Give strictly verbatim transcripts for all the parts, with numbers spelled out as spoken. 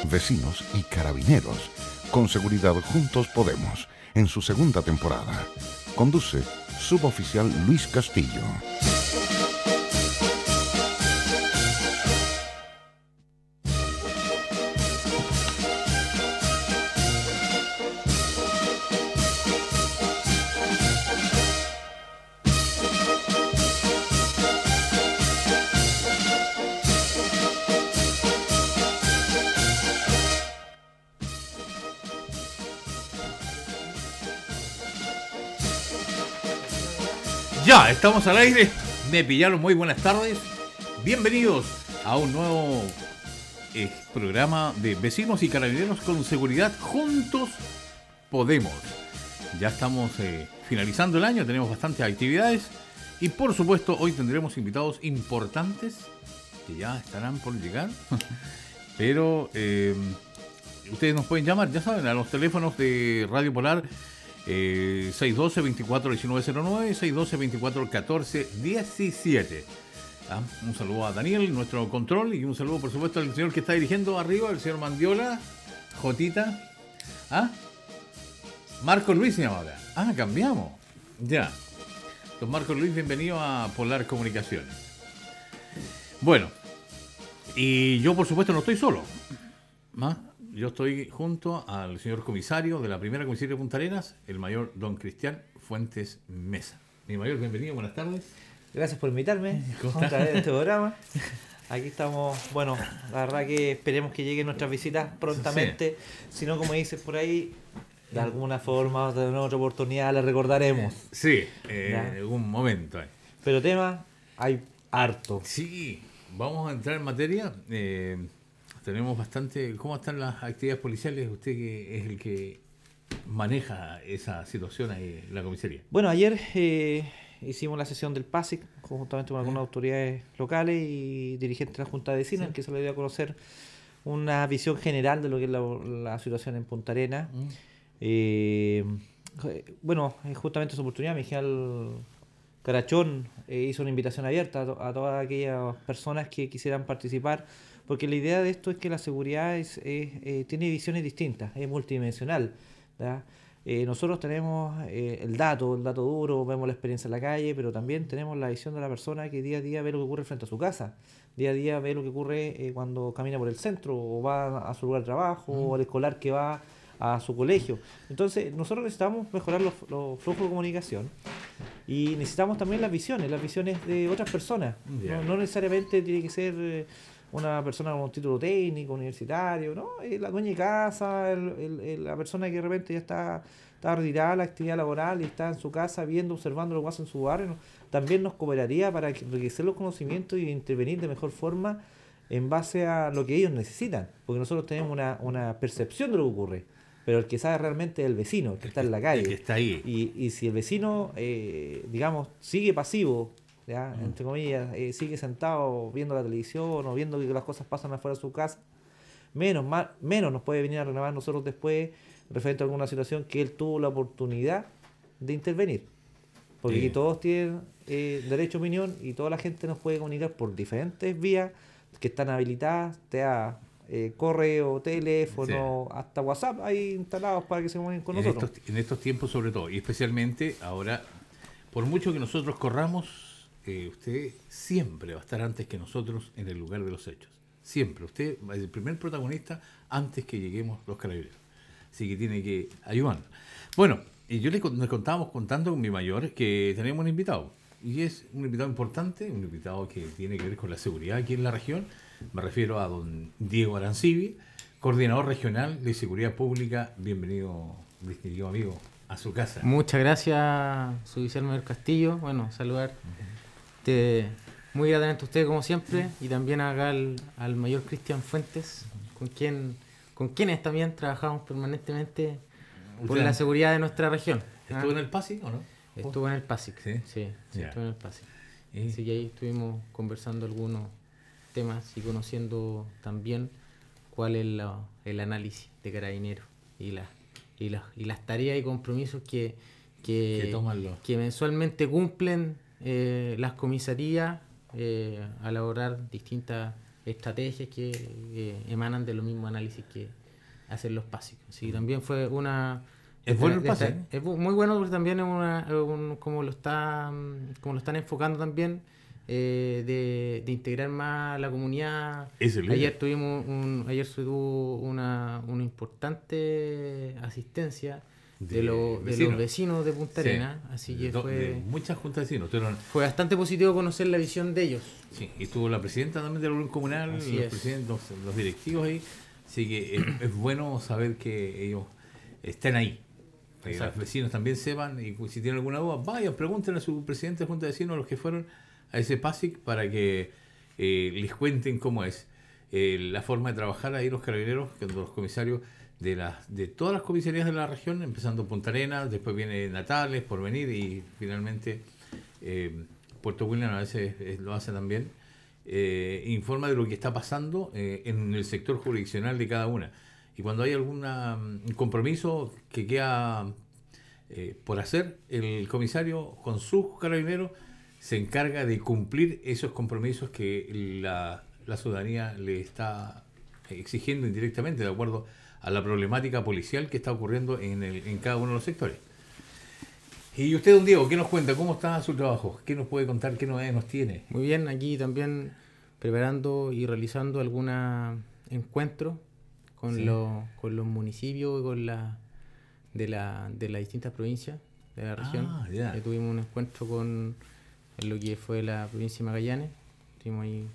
Vecinos y Carabineros. Con seguridad juntos podemos. En su segunda temporada. Conduce Suboficial Luis Castillo. Ya, estamos al aire. Me pillaron, muy buenas tardes. Bienvenidos a un nuevo eh, programa de Vecinos y Carabineros con seguridad. Juntos podemos. Ya estamos eh, finalizando el año, tenemos bastantes actividades. Y por supuesto, hoy tendremos invitados importantes que ya estarán por llegar. Pero eh, ustedes nos pueden llamar, ya saben, a los teléfonos de Radio Polar. Eh, seis uno dos, veinticuatro diecinueve cero nueve, seis uno dos, veinticuatro catorce diecisiete. ¿Ah? Un saludo a Daniel, nuestro control, y un saludo por supuesto al señor que está dirigiendo arriba, el señor Mandiola, Jotita. ¿Ah? Marcos Luis se llama ahora. Ah, cambiamos. Ya. Don Marcos Luis, bienvenido a Polar Comunicaciones. Bueno, y yo por supuesto no estoy solo. ¿Ah? Yo estoy junto al señor comisario de la primera comisaría de Punta Arenas, el mayor don Cristian Fuentes Mesa. Mi mayor, bienvenido, buenas tardes. Gracias por invitarme otra vez a este programa. Aquí estamos, bueno, la verdad que esperemos que lleguen nuestras visitas prontamente. Sí. Si no, como dices por ahí, de alguna forma, de una otra oportunidad, la recordaremos. Sí, eh, en algún momento. Eh. Pero tema, hay harto. Sí, vamos a entrar en materia. Eh, Tenemos bastante. ¿Cómo están las actividades policiales? Usted que es el que maneja esa situación ahí en la comisaría. Bueno, ayer eh, hicimos la sesión del PASIC conjuntamente con algunas autoridades locales y dirigentes de la Junta de Vecinos, sí, en que se le dio a conocer una visión general de lo que es la, la situación en Punta Arenas. Mm. Eh, bueno, justamente esa oportunidad, mi general Carachón eh, hizo una invitación abierta a, to a todas aquellas personas que quisieran participar. Porque la idea de esto es que la seguridad es, es, eh, tiene visiones distintas, es multidimensional. Eh, nosotros tenemos eh, el dato, el dato duro, vemos la experiencia en la calle, pero también tenemos la visión de la persona que día a día ve lo que ocurre frente a su casa, día a día ve lo que ocurre eh, cuando camina por el centro, o va a su lugar de trabajo, mm. o el escolar que va a su colegio. Entonces, nosotros necesitamos mejorar los, los flujos de comunicación y necesitamos también las visiones, las visiones de otras personas. Yeah. No, no necesariamente tiene que ser Eh, una persona con un título técnico, universitario, ¿no? La dueña de casa, el, el, el, la persona que de repente ya está, está retirada de la actividad laboral y está en su casa viendo, observando lo que pasa en su barrio, ¿no? También nos cooperaría para enriquecer los conocimientos y intervenir de mejor forma en base a lo que ellos necesitan, porque nosotros tenemos una, una percepción de lo que ocurre, pero el que sabe realmente es el vecino, el que el está que, en la calle. El que está ahí. Y, y si el vecino, eh, digamos, sigue pasivo, ¿ya? Entre comillas, eh, sigue sentado viendo la televisión o viendo que las cosas pasan afuera de su casa, menos, más, menos nos puede venir a reclamar nosotros después referente a alguna situación que él tuvo la oportunidad de intervenir. Porque aquí todos tienen eh, derecho a opinión y toda la gente nos puede comunicar por diferentes vías que están habilitadas, sea eh, correo, teléfono, sí, hasta WhatsApp hay instalados para que se comuniquen con en nosotros. Estos, en estos tiempos sobre todo, y especialmente ahora, por mucho que nosotros corramos, Eh, usted siempre va a estar antes que nosotros en el lugar de los hechos. Siempre. Usted es el primer protagonista antes que lleguemos los carabineros. Así que tiene que ayudar. Bueno, y yo le nos contábamos contando con mi mayor que tenemos un invitado. Y es un invitado importante, un invitado que tiene que ver con la seguridad aquí en la región. Me refiero a don Diego Arancibi, coordinador regional de seguridad pública. Bienvenido, distinguido amigo, a su casa. Muchas gracias, suboficial mayor Castillo. Bueno, saludar. Uh-huh. Este, muy gratamente a usted como siempre y también acá al, al mayor Cristian Fuentes, con quien con quienes también trabajamos permanentemente por la seguridad de nuestra región. ¿Estuvo ¿Ah? en el PASIC o no? Estuvo en el PASIC, sí, sí, sí yeah. estuvo en el PASIC. ¿Y? Así que ahí estuvimos conversando algunos temas y conociendo también cuál es la, el análisis de Carabineros y, la, y, la, y las tareas y compromisos que, que, que, toman los... que mensualmente cumplen Eh, las comisarías eh, a elaborar distintas estrategias que eh, emanan de los mismos análisis que hacen los PASIC. Así que también fue una... Es bueno el de esta- PASIC, ¿eh? Es bu- muy bueno porque también es una, un- como, lo está, como lo están enfocando también, eh, de, de integrar más a la comunidad. Es el Ayer líder. tuvimos un, ayer se tuvo una, una importante asistencia de, De lo- de vecinos. los vecinos de Punta Sí. Arenas, así que Do- fue, de muchas juntas de vecinos. Tuvieron- fue bastante positivo conocer la visión de ellos. sí, y estuvo la presidenta también de la Unión Comunal, Así los, es. presidentes, los, los directivos ahí. Así que es, es bueno saber que ellos estén ahí. Que los Exacto. vecinos también sepan, y si tienen alguna duda, vayan, pregúntenle a su presidente de Junta de Vecinos, a los que fueron a ese PASIC, para que eh, les cuenten cómo es eh, la forma de trabajar ahí los carabineros, que los comisarios de las de todas las comisarías de la región, empezando Punta Arenas, después viene Natales, Porvenir y finalmente eh, Puerto William a veces eh, lo hace también. Eh, informa de lo que está pasando eh, en el sector jurisdiccional de cada una. Y cuando hay algún compromiso que queda eh, por hacer, el comisario con sus carabineros se encarga de cumplir esos compromisos que la, la ciudadanía le está exigiendo indirectamente, de acuerdo a la problemática policial que está ocurriendo en, el, en cada uno de los sectores. Y usted, don Diego, ¿qué nos cuenta? ¿Cómo está su trabajo? ¿Qué nos puede contar? ¿Qué novedades nos tiene? Muy bien, aquí también preparando y realizando algunos encuentros con, Sí. los, con los municipios y con la de, la, de las distintas provincias de la región. Ah, ya. Eh, tuvimos un encuentro con en lo que fue la provincia de Magallanes. Estuvimos ahí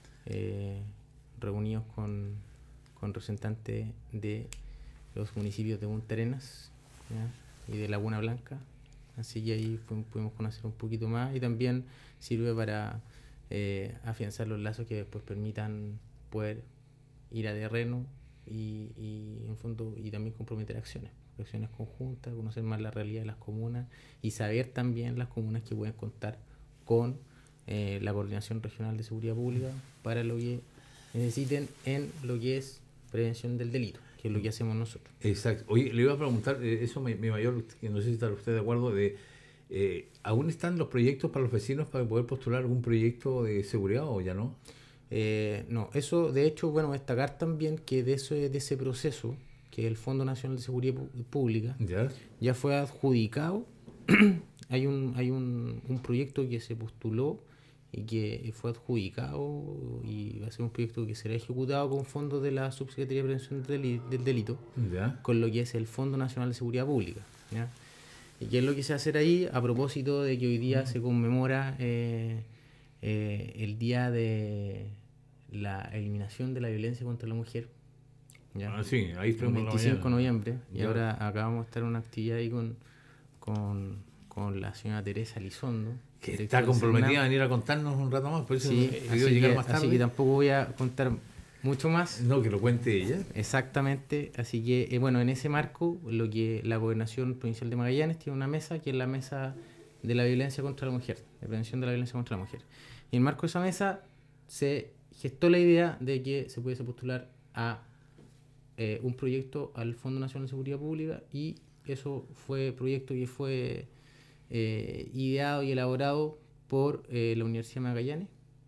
eh, reunidos con, con representantes de los municipios de Punta Arenas, ¿ya? Y de Laguna Blanca. Así que ahí fu- pudimos conocer un poquito más y también sirve para eh, afianzar los lazos que después permitan poder ir a terreno y, y en fondo y también comprometer acciones, acciones conjuntas, conocer más la realidad de las comunas y saber también las comunas que pueden contar con eh, la Coordinación Regional de Seguridad Pública para lo que necesiten en lo que es prevención del delito, que es lo que hacemos nosotros. Exacto. Oye, le iba a preguntar, eh, eso mi, mi mayor, que no sé si está usted de acuerdo, de eh, ¿aún están los proyectos para los vecinos para poder postular algún proyecto de seguridad o ya no? Eh, no, eso de hecho, bueno, destacar también que de, eso, de ese proceso, que es el Fondo Nacional de Seguridad Pu- Pública, ¿Ya? ya fue adjudicado. hay un, hay un, un proyecto que se postuló y que fue adjudicado y va a ser un proyecto que será ejecutado con fondos de la Subsecretaría de Prevención del Deli- del Delito, ¿Ya? con lo que es el Fondo Nacional de Seguridad Pública, ¿ya? ¿Y qué es lo que se va a hacer ahí? A propósito de que hoy día se conmemora eh, eh, el día de la eliminación de la violencia contra la mujer, ¿ya? Ah, sí, ahí El estuvimos en la veinticinco de mañana. noviembre, y Ya. ahora acabamos de estar en una actividad ahí con, con, con la señora Teresa Lizondo, Que directora está del comprometida a CERNAM. venir a contarnos un rato más, por eso Sí, he así querido llegar que, más así tarde. que tampoco voy a contar mucho más. No, que lo cuente ella. Exactamente, así que eh, bueno, en ese marco, lo que la Gobernación Provincial de Magallanes tiene una mesa, que es la mesa de la violencia contra la mujer, de prevención de la violencia contra la mujer. Y en el marco de esa mesa se gestó la idea de que se pudiese postular a eh, un proyecto al Fondo Nacional de Seguridad Pública, y eso fue proyecto que fue eh, ideado y elaborado por eh, la Universidad de Magallanes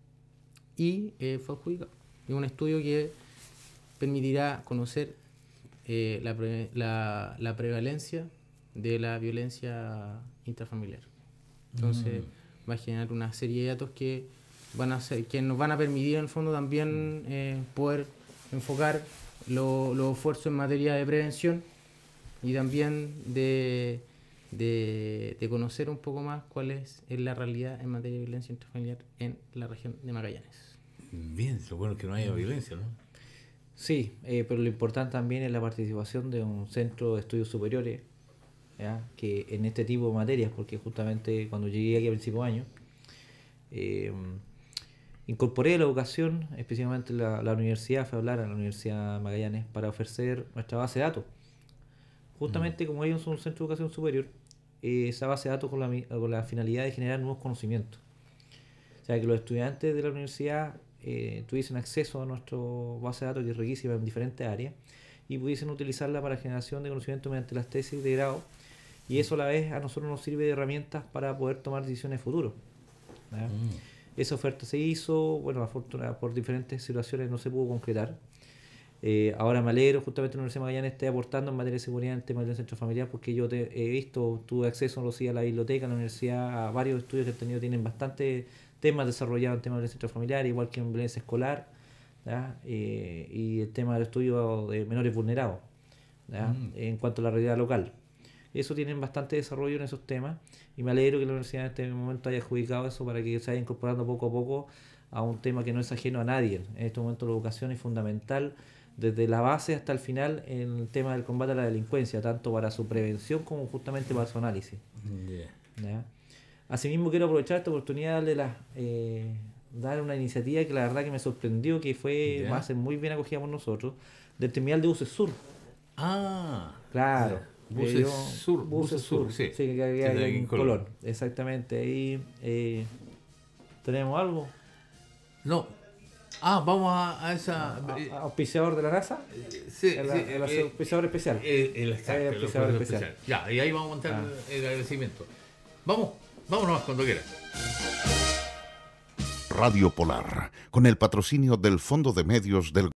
y eh, fue adjudicado. Es un estudio que permitirá conocer eh, la, pre- la, la prevalencia de la violencia intrafamiliar. Entonces va a generar una serie de datos que van a ser, que nos van a permitir en el fondo también eh, poder enfocar lo- los esfuerzos en materia de prevención y también de, de, de conocer un poco más cuál es, es la realidad en materia de violencia intrafamiliar en la región de Magallanes. Bien, lo bueno es que no haya violencia, ¿no? Sí, eh, pero lo importante también es la participación de un centro de estudios superiores, ¿ya? Que en este tipo de materias, porque justamente cuando llegué aquí a principio de año, eh, incorporé la educación, especialmente la, la universidad, fue a hablar a la Universidad Magallanes para ofrecer nuestra base de datos. Justamente como ellos son un centro de educación superior, eh, esa base de datos con la, mi- con la finalidad de generar nuevos conocimientos. O sea, que los estudiantes de la universidad eh, tuviesen acceso a nuestra base de datos, que es riquísima en diferentes áreas, y pudiesen utilizarla para generación de conocimiento mediante las tesis de grado, y eso a la vez a nosotros nos sirve de herramientas para poder tomar decisiones futuras, ¿ya? Mm. Esa oferta se hizo, bueno, afortunadamente por diferentes situaciones no se pudo concretar. Eh, ahora me alegro justamente que la Universidad de Magallanes esté aportando en materia de seguridad en el tema del centro familiar, porque yo te, he visto, tuve acceso no sé, a la biblioteca, a la universidad, a varios estudios que he tenido, tienen bastantes temas desarrollados en temas del centro familiar, igual que en violencia escolar, eh, y el tema del estudio de menores vulnerados, mm. en cuanto a la realidad local. Eso tienen bastante desarrollo en esos temas, y me alegro que la universidad en este momento haya adjudicado eso para que se vaya incorporando poco a poco a un tema que no es ajeno a nadie. En este momento la educación es fundamental, desde la base hasta el final, en el tema del combate a la delincuencia, tanto para su prevención como justamente para su análisis. Yeah. Asimismo, quiero aprovechar esta oportunidad de la, eh, dar una iniciativa que la verdad que me sorprendió, que fue yeah. va a ser muy bien acogida por nosotros, del terminal de buses sur. Ah, claro. Buses yo, sur, buses sur, sí, sí, que queda ahí en Colón. Colón. Exactamente. Ahí eh, tenemos algo. No. Ah, vamos a, a esa... ¿A, a auspiciador de la NASA? Sí, el, sí. El, el eh, auspiciador especial. El, el, exacto, el auspiciador el especial. especial. Ya, y ahí vamos a montar ah. el, el agradecimiento. Vamos, vámonos cuando quieras. Radio Polar, con el patrocinio del Fondo de Medios del